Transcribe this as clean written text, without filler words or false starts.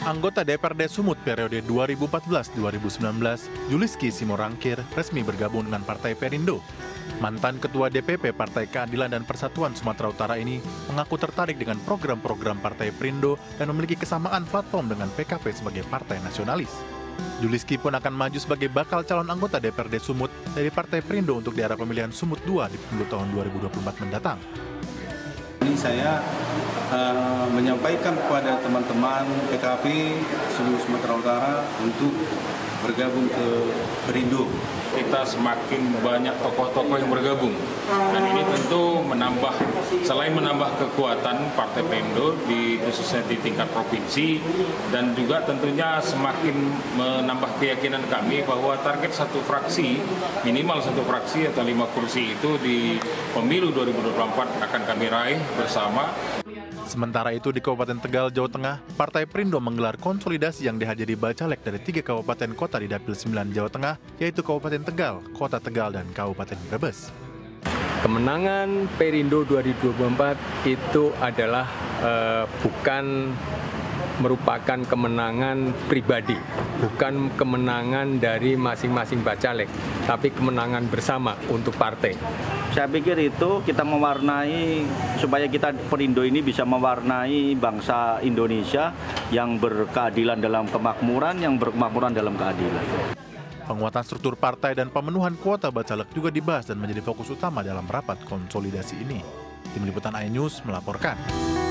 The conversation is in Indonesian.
Anggota DPRD Sumut periode 2014-2019, Juliski Simorangkir, resmi bergabung dengan Partai Perindo. Mantan Ketua DPP Partai Keadilan dan Persatuan Sumatera Utara ini mengaku tertarik dengan program-program Partai Perindo dan memiliki kesamaan platform dengan PKP sebagai partai nasionalis. Juliski pun akan maju sebagai bakal calon anggota DPRD Sumut dari Partai Perindo untuk di era pemilihan Sumut II di pemilu tahun 2024 mendatang. Ini saya menyampaikan kepada teman-teman PKP seluruh Sumatera Utara untuk bergabung ke Perindo. Kita semakin banyak tokoh-tokoh yang bergabung, dan ini tentu selain menambah kekuatan Partai Perindo khususnya di tingkat provinsi, dan juga tentunya semakin menambah keyakinan kami bahwa target minimal satu fraksi atau 5 kursi itu di pemilu 2024 akan kami raih bersama. Sementara itu di Kabupaten Tegal, Jawa Tengah, Partai Perindo menggelar konsolidasi yang dihadiri bacalek dari 3 kabupaten kota di Dapil 9 Jawa Tengah, yaitu Kabupaten Tegal, Kota Tegal, dan Kabupaten Brebes. Kemenangan Perindo 2024 itu adalah bukan merupakan kemenangan pribadi, bukan kemenangan dari masing-masing bacalek, tapi kemenangan bersama untuk partai. Saya pikir itu kita mewarnai, supaya kita Perindo ini bisa mewarnai bangsa Indonesia yang berkeadilan dalam kemakmuran, yang berkemakmuran dalam keadilan. Penguatan struktur partai dan pemenuhan kuota bacalek juga dibahas dan menjadi fokus utama dalam rapat konsolidasi ini. Tim Liputan iNews melaporkan.